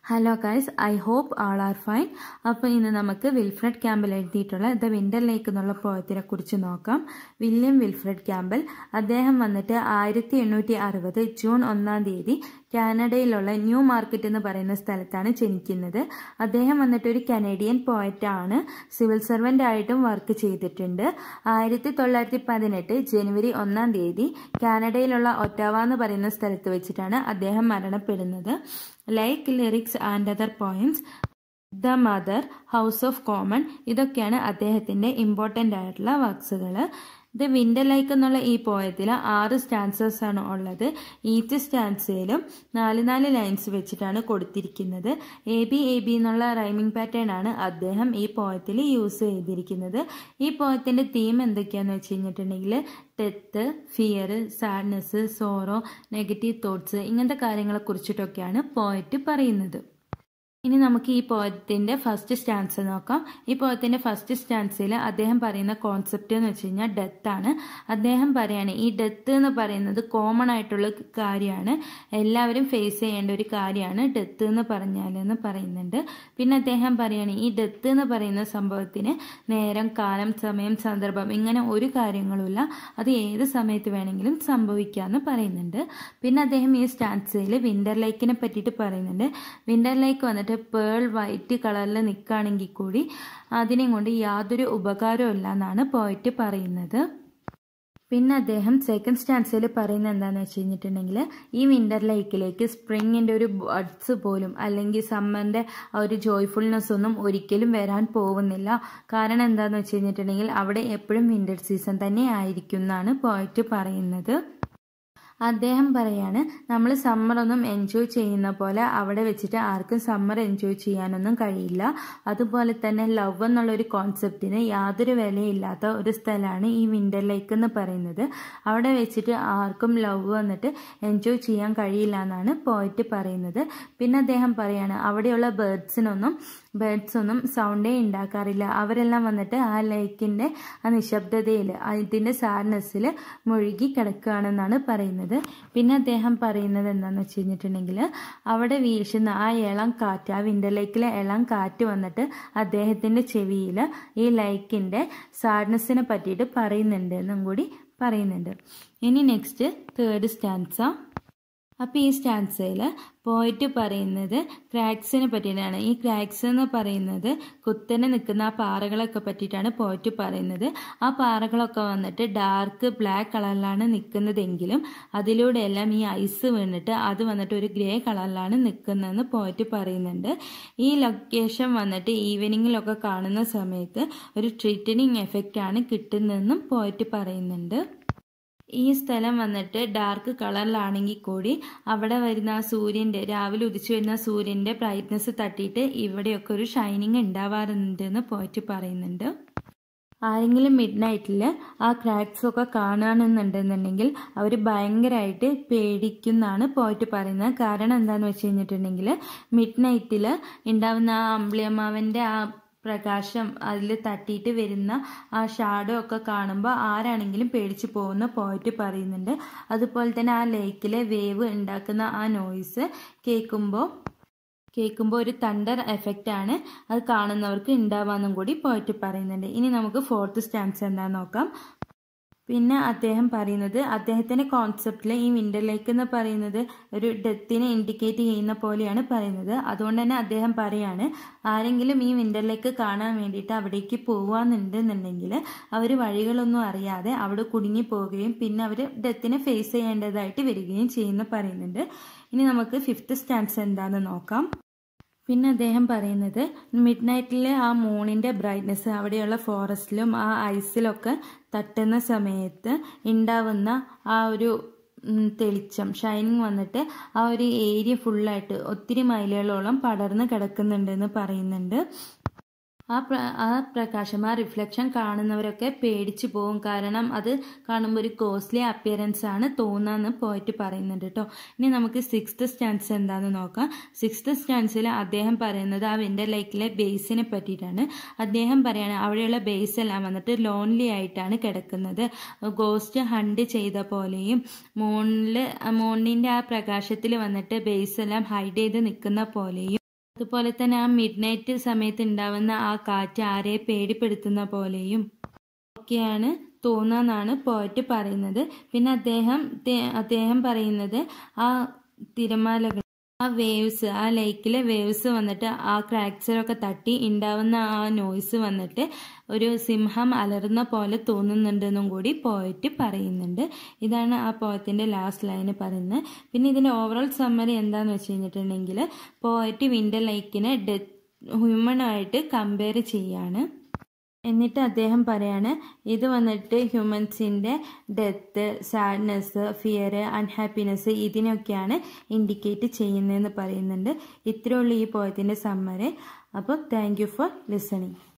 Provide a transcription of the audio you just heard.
Hello guys, I hope all are fine. അപ്പോൾ ഇന്ന് നമുക്ക് വിൽഫ്രെഡ് ക്യാമ്പൽ എഴുതിയിട്ടുള്ള ദ വിന്റർ ലേക്ക് എന്നുള്ള പോയത്തിനെ കുറിച്ച് നോക്കാം. വില്യം വിൽഫ്രെഡ് ക്യാമ്പൽ അദ്ദേഹം വന്നിട്ട് 1860 ജൂൺ 1 തീയതി കാനഡയിലുള്ള ന്യൂ മാർക്കറ്റ് എന്ന് പറയുന്ന സ്ഥലത്താണ് ജനിക്കുന്നത്. അദ്ദേഹം വന്നിട്ട് ഒരു കനേഡിയൻ പോയറ്റ് ആണ്. സിവിൽ സർവന്റ് ആയിട്ടും വർക്ക് ചെയ്തിട്ടുണ്ട്. 1918 ജനുവരി 1 തീയതി കാനഡയിലുള്ള ഒറ്റാവ എന്ന് പറയുന്ന സ്ഥലത്ത് വെച്ചിട്ടാണ് അദ്ദേഹം മരണപ്പെടുന്നത്. Lake lyrics and other poems, the mother, house of common, ഇതൊക്കെയാണ് അദ്ദേഹത്തിന്റെ ഇമ്പോർട്ടൻ്റ് ആയിട്ടുള്ള വർക്ക്സുകൾ. ദ വിന്റർ ലൈക്ക് എന്നുള്ള ഈ പോയത്തിൽ 6 സ്റ്റാൻസേഴ്സ് ആണ് ഉള്ളത്. ഈച്ച് സ്റ്റാൻസയിലും 4 ലൈൻസ് വെച്ചിട്ടാണ് കൊടുത്തിരിക്കുന്നത്. എ ബി എന്നുള്ള റൈമിംഗ് പാറ്റേൺ ആണ് അദ്ദേഹം ഈ പോയത്തിൽ യൂസ് ചെയ്തിരിക്കുന്നത്. ഈ പോയത്തിന്റെ തീം എന്തൊക്കെയാന്ന് വെച്ച് കഴിഞ്ഞിട്ടുണ്ടെങ്കിൽ death, fear, sadness, sorrow, negative thoughts, ഇങ്ങനത്തെ കാര്യങ്ങളെ കുറിച്ചിട്ടൊക്കെയാണ് പോയറ്റ് പറയുന്നത്. ഇനി നമുക്ക് ഈ പോയത്തിന്റെ ഫസ്റ്റ് സ്റ്റാൻസ നോക്കാം. ഈ പോയത്തിന്റെ ഫസ്റ്റ് സ്റ്റാൻസയിൽ അദ്ദേഹം പറയുന്ന കോൺസെപ്റ്റ് എന്ന് വെച്ച് കഴിഞ്ഞാൽ ഡെത്ത് ആണ്. അദ്ദേഹം പറയാണ് ഈ ഡെത്ത് എന്ന് പറയുന്നത് കോമൺ ആയിട്ടുള്ള കാര്യമാണ്, എല്ലാവരും ഫേസ് ചെയ്യേണ്ട ഒരു കാര്യമാണ് ഡെത്ത് എന്ന് പറഞ്ഞാലെന്ന് പറയുന്നുണ്ട്. പിന്നെ അദ്ദേഹം പറയാണ് ഈ ഡെത്ത് എന്ന് പറയുന്ന സംഭവത്തിന് നേരം, കാലം, സമയം, സന്ദർഭം ഇങ്ങനെ ഒരു കാര്യങ്ങളുമില്ല, അത് ഏത് സമയത്ത് വേണമെങ്കിലും സംഭവിക്കാമെന്ന് പറയുന്നുണ്ട്. പിന്നെ അദ്ദേഹം ഈ സ്റ്റാൻസയിൽ വിന്റർ ലൈക്കിനെ പറ്റിയിട്ട് പറയുന്നുണ്ട്. വിന്റർ ലൈക്ക് വന്നിട്ട് പേൾ വൈറ്റ് കളറിൽ നിൽക്കുകയാണെങ്കിൽ കൂടി അതിനെ കൊണ്ട് യാതൊരു ഉപകാരവും ഇല്ല എന്നാണ് പോയറ്റ് പറയുന്നത്. പിന്നെ അദ്ദേഹം സെക്കൻഡ് സ്റ്റാൻസയിൽ പറയുന്നത് എന്താണെന്ന് വെച്ച് കഴിഞ്ഞിട്ടുണ്ടെങ്കിൽ ഈ വിന്റർ ലൈക്കിലേക്ക് സ്പ്രിങ്ങിൻ്റെ ഒരു ബഡ്സ് പോലും അല്ലെങ്കിൽ സമ്മറിൻ്റെ ഒരു ജോയ്ഫുൾനെസ് ഒന്നും ഒരിക്കലും വരാൻ പോകുന്നില്ല. കാരണം എന്താണെന്ന് വെച്ച് കഴിഞ്ഞിട്ടുണ്ടെങ്കിൽ അവിടെ എപ്പോഴും വിന്റർ സീസൺ തന്നെ ആയിരിക്കും എന്നാണ് പോയറ്റ് പറയുന്നത്. അദ്ദേഹം പറയാണ് നമ്മൾ സമ്മറൊന്നും എൻജോയ് ചെയ്യുന്ന പോലെ അവിടെ വെച്ചിട്ട് ആർക്കും സമ്മർ എൻജോയ് ചെയ്യാനൊന്നും കഴിയില്ല. അതുപോലെ തന്നെ ലവ് എന്നുള്ളൊരു കോൺസെപ്റ്റിന് യാതൊരു വിലയില്ലാത്ത ഒരു സ്ഥലമാണ് ഈ വിന്റർ ലേക്ക് എന്ന് പറയുന്നത്. അവിടെ വെച്ചിട്ട് ആർക്കും ലവ് വന്നിട്ട് എൻജോയ് ചെയ്യാൻ കഴിയില്ല എന്നാണ് പോയറ്റ് പറയുന്നത്. പിന്നെ അദ്ദേഹം പറയാണ് അവിടെയുള്ള ബേർഡ്സൊന്നും സൗണ്ടേ ഉണ്ടാക്കാറില്ല, അവരെല്ലാം വന്നിട്ട് ആ ലേക്കിൻ്റെ ആ നിശബ്ദതയിൽ ഇതിൻ്റെ സാഡ്നെസ്സിൽ മുഴുകി കിടക്കുകയാണെന്നാണ് പറയുന്നത്. പിന്നെ അദ്ദേഹം പറയുന്നത് എന്താണെന്ന് വെച്ച് കഴിഞ്ഞിട്ടുണ്ടെങ്കിൽ അവിടെ വീശുന്ന ആ ഇളം കാറ്റ്, ആ വിന്റർ ലേക്കിലെ ഇളം കാറ്റ് വന്നിട്ട് അദ്ദേഹത്തിൻ്റെ ചെവിയിൽ ഈ ലൈക്കിൻ്റെ സാഡ്നെസ്സിനെ പറ്റിയിട്ട് പറയുന്നുണ്ട് എന്നും കൂടി പറയുന്നുണ്ട്. ഇനി നെക്സ്റ്റ് തേർഡ് സ്റ്റാൻസ. അപ്പോൾ ഈ സ്റ്റാൻസയിൽ പോയറ്റ് പറയുന്നത് ക്രാക്സിനെ പറ്റിയിട്ടാണ്. ഈ ക്രാക്സ് എന്ന് പറയുന്നത് കുത്തനെ നിൽക്കുന്ന ആ പാറകളൊക്കെ പറ്റിയിട്ടാണ് പോയറ്റ് പറയുന്നത്. ആ പാറകളൊക്കെ വന്നിട്ട് ഡാർക്ക് ബ്ലാക്ക് കളറിലാണ് നിൽക്കുന്നതെങ്കിലും അതിലൂടെയെല്ലാം ഈ ഐസ് വീണിട്ട് അത് വന്നിട്ട് ഒരു ഗ്രേ കളറിലാണ് നിൽക്കുന്നതെന്ന് പോയറ്റ് പറയുന്നുണ്ട്. ഈ ലൊക്കേഷൻ വന്നിട്ട് ഈവനിങ്ങിലൊക്കെ കാണുന്ന സമയത്ത് ഒരു ട്രീറ്റനിങ് എഫക്റ്റ് ആണ് കിട്ടുന്നതെന്നും പോയറ്റ് പറയുന്നുണ്ട്. ഈ സ്ഥലം വന്നിട്ട് ഡാർക്ക് കളറിലാണെങ്കിൽ കൂടി അവിടെ വരുന്ന ആ സൂര്യൻ്റെ രാവിലെ ഉദിച്ചു വരുന്ന സൂര്യൻ്റെ ബ്രൈറ്റ്നസ് തട്ടിയിട്ട് ഇവിടെയൊക്കെ ഒരു ഷൈനിങ് ഉണ്ടാവാറുണ്ടെന്ന് പോയിട്ട് പറയുന്നുണ്ട്. ആരെങ്കിലും മിഡ് നൈറ്റിൽ ആ ക്രാക്സ് ഒക്കെ കാണുകയാണെന്നുണ്ടെന്നുണ്ടെങ്കിൽ അവർ ഭയങ്കരമായിട്ട് പേടിക്കുന്നാണ് പോയിട്ട് പറയുന്നത്. കാരണം എന്താണെന്ന് വെച്ച് കഴിഞ്ഞിട്ടുണ്ടെങ്കിൽ മിഡ് നൈറ്റിൽ ഉണ്ടാവുന്ന ആ അമ്പിളിയമ്മാവൻ്റെ ആ പ്രകാശം അതിൽ തട്ടിയിട്ട് വരുന്ന ആ ഷാഡോ ഒക്കെ കാണുമ്പോൾ ആരാണെങ്കിലും പേടിച്ചു പോകുന്ന പോയിട്ട് പറയുന്നുണ്ട്. അതുപോലെ തന്നെ ആ ലേക്കിലെ വേവ് ഉണ്ടാക്കുന്ന ആ നോയ്സ് കേൾക്കുമ്പോൾ ഒരു തണ്ടർ എഫക്റ്റ് ആണ് അത് കാണുന്നവർക്ക് ഉണ്ടാവാന്നും കൂടി പോയിട്ട് പറയുന്നുണ്ട്. ഇനി നമുക്ക് ഫോർത്ത് സ്റ്റാൻസ് എന്താണെന്ന് നോക്കാം. പിന്നെ അദ്ദേഹം പറയുന്നത് അദ്ദേഹത്തിൻ്റെ കോൺസെപ്റ്റിൽ ഈ വിന്റർ ലേക്ക് എന്ന് പറയുന്നത് ഒരു ഡെത്തിനെ ഇൻഡിക്കേറ്റ് ചെയ്യുന്ന പോലെയാണ് പറയുന്നത്. അതുകൊണ്ട് തന്നെ അദ്ദേഹം പറയാണ് ആരെങ്കിലും ഈ വിന്റർ ലേക്ക് കാണാൻ വേണ്ടിയിട്ട് അവിടേക്ക് പോവാന്നുണ്ടെന്നുണ്ടെങ്കിൽ അവർ വഴികളൊന്നും അറിയാതെ അവിടെ കുടുങ്ങി പോവുകയും പിന്നെ അവർ ഡെത്തിനെ ഫേസ് ചെയ്യേണ്ടതായിട്ട് വരികയും ചെയ്യുന്ന പറയുന്നുണ്ട്. ഇനി നമുക്ക് ഫിഫ്ത്ത് സ്റ്റാൻസ് എന്താണെന്ന് നോക്കാം. പിന്നെ അദ്ദേഹം പറയുന്നത് മിഡ് നൈറ്റിലെ ആ മൂണിൻ്റെ ബ്രൈറ്റ്നെസ് അവിടെയുള്ള ഫോറസ്റ്റിലും ആ ഐസിലൊക്കെ തട്ടുന്ന സമയത്ത് ഉണ്ടാവുന്ന ആ ഒരു തെളിച്ചം, ഷൈനിങ് വന്നിട്ട് ആ ഒരു ഏരിയ ഫുള്ളായിട്ട് ഒത്തിരി മൈലുകളോളം പടർന്ന് കിടക്കുന്നുണ്ടെന്ന് പറയുന്നുണ്ട്. ആ പ്രകാശം, ആ റിഫ്ലക്ഷൻ കാണുന്നവരൊക്കെ പേടിച്ചു പോകും. കാരണം അത് കാണുമ്പോൾ ഒരു കോസ്റ്റ്ലി അപ്പിയറൻസ് ആണ് തോന്നുന്നതെന്ന് പോയിട്ട് പറയുന്നുണ്ട് കേട്ടോ. ഇനി നമുക്ക് സിക്സ്ത് സ്റ്റാൻസ് എന്താണെന്ന് നോക്കാം. സിക്സ്ത് സ്റ്റാൻസിൽ അദ്ദേഹം പറയുന്നത് ആ വിന്റർ ലേക്കിലെ ബേസിനെ പറ്റിയിട്ടാണ്. അദ്ദേഹം പറയാണ് അവിടെയുള്ള ബേസ് എല്ലാം വന്നിട്ട് ലോൺലി ആയിട്ടാണ് കിടക്കുന്നത്, ഗോസ്റ്റ് ഹണ്ട് ചെയ്ത പോലെയും മൂണിൻ്റെ ആ പ്രകാശത്തിൽ വന്നിട്ട് ബേസ് എല്ലാം ഹൈഡ് ചെയ്ത് നിൽക്കുന്ന പോലെയും അതുപോലെ തന്നെ ആ മിഡ് നൈറ്റ് സമയത്ത് ഉണ്ടാവുന്ന ആ കാറ്റ് ആരെ പേടിപ്പെടുത്തുന്ന പോലെയും ഒക്കെയാണ് തോന്നാന്നാണ് പോയറ്റ് പറയുന്നത്. പിന്നെ അദ്ദേഹം പറയുന്നത് ആ തിരമാലകൾ, ആ വേവ്സ്, ആ ലേക്കിലെ വേവ്സ് വന്നിട്ട് ആ ക്രാക്സിലൊക്കെ തട്ടി ഉണ്ടാവുന്ന ആ നോയ്സ് വന്നിട്ട് ഒരു സിംഹം അലറുന്ന പോലെ തോന്നുന്നുണ്ടെന്നും കൂടി പോയറ്റ് പറയുന്നുണ്ട്. ഇതാണ് ആ പോയത്തിൻ്റെ ലാസ്റ്റ് ലൈന് പറയുന്നത്. പിന്നെ ഇതിൻ്റെ ഓവറോൾ സമ്മറി എന്താണെന്ന് വെച്ച് കഴിഞ്ഞിട്ടുണ്ടെങ്കിൽ പോയറ്റ് വിൻ്റർ ലൈക്കിനെ ഹ്യൂമണായിട്ട് കമ്പയർ ചെയ്യാണ്. എന്നിട്ട് അദ്ദേഹം പറയാണ് ഇത് വന്നിട്ട് ഹ്യൂമൻസിൻ്റെ ഡെത്ത്, സാഡ്നെസ്, ഫിയർ, അൺഹാപ്പിനെസ് ഇതിനൊക്കെയാണ് ഇൻഡിക്കേറ്റ് ചെയ്യുന്നതെന്ന് പറയുന്നുണ്ട്. ഇത്രയേ ഉള്ളൂ ഈ പോയത്തിൻ്റെ സമ്മറി. അപ്പോൾ താങ്ക് യു ഫോർ ലിസണിങ്.